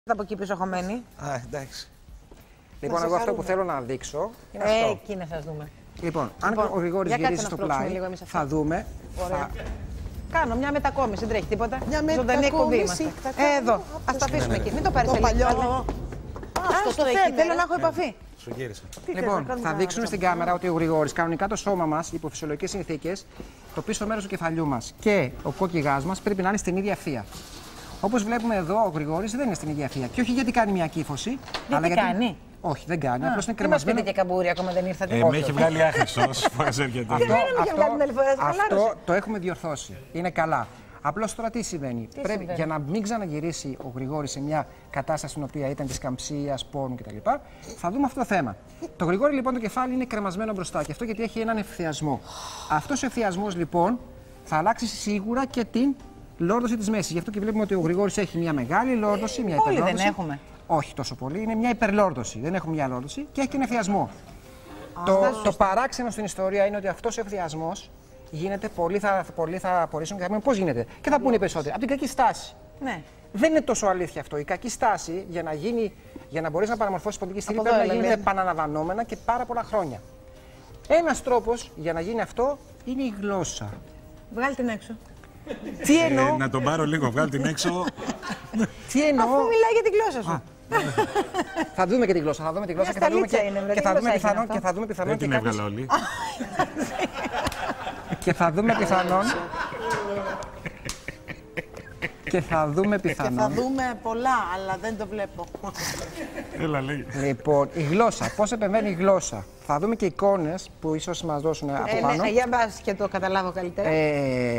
Από εκεί πίσω χωμένη. Α, εντάξει. Λοιπόν, εγώ αυτό που θέλω να δείξω είναι αυτό. Εκεί να σας δούμε. Λοιπόν, αν ο Γρηγόρης γυρίσει στο πλάι, θα δούμε. Κάνω μια μετακόμιση, δεν τρέχει τίποτα. Ζωντανή εκπομπή είμαστε. Εδώ, ας τα αφήσουμε εκεί. Μην το πάρεις το παλιό. Άστο εκεί, θέλω να έχω επαφή. Σου γύρισε. Λοιπόν, θα δείξουμε στην κάμερα ότι ο Γρηγόρης, κανονικά το σώμα μας, υπό φυσιολογικές συνθήκες, το πίσω μέρος του κεφαλιού μας και ο κόκκιγάς μας πρέπει να είναι στην ίδια ευθεία. Όπως βλέπουμε εδώ, ο Γρηγόρης δεν είναι στην ίδια ευθεία. Και όχι γιατί κάνει μια κύφωση. Γιατί κάνει. Όχι, δεν κάνει. Απλώς είναι Δεν κρεμασμένο. μας πείτε και καμπούρι, ακόμα δεν ήρθατε. Με έχει βγάλει άχρηστο όσες φορές έρχεται. Αυτό το έχουμε διορθώσει. Είναι καλά. Απλώς τώρα τι συμβαίνει. Για να μην ξαναγυρίσει ο Γρηγόρης σε μια κατάσταση στην οποία ήταν της καμψίας, πόνου κτλ. Θα δούμε αυτό το θέμα. Το Γρηγόρη λοιπόν το κεφάλι είναι κρεμασμένο μπροστά και αυτό γιατί έχει έναν ευθιασμό. Αυτός ο ευθιασμός λοιπόν θα αλλάξει σίγουρα και την λόρδωση της μέσης. Γι' αυτό και βλέπουμε ότι ο Γρηγόρης έχει μια μεγάλη λόρδωση, μια υπερλόρδωση. Όλοι δεν έχουμε. Όχι τόσο πολύ, είναι μια υπερλόρδωση. Δεν έχουμε μια λόρδωση και έχει και ένα ευθιασμό. Το παράξενο στην ιστορία είναι ότι αυτός ο ευθιασμός γίνεται, πολλοί θα απορρίσουν και θα πούνε πώς γίνεται. Και θα πούνε οι περισσότεροι. Από την κακή στάση. Ναι. Δεν είναι τόσο αλήθεια αυτό. Η κακή στάση για να μπορείς να παραμορφώσεις πολιτική στήλη πρέπει να γίνεται επαναλαμβανόμενα και πάρα πολλά χρόνια. Ένας τρόπος για να γίνει αυτό είναι η γλώσσα. Βγάλει την έξω. Τι εννοώ. Να τον πάρω λίγο, βγάλει την έξω. Τι εννοώ. Αφού μιλάει για την γλώσσα σου. Θα δούμε και τη γλώσσα. Θα δούμε τη γλώσσα και θα δούμε πιθανόν. Δεν την έβγαλε όλη. Και θα δούμε πιθανόν. Και θα δούμε πολλά, αλλά δεν το βλέπω. Έλα, λέγε. Λοιπόν, η γλώσσα. Πώς επεμβαίνει η γλώσσα. Θα δούμε και εικόνες που ίσως μας δώσουν από πάνω. Για μπας και το καταλάβω καλύτερα.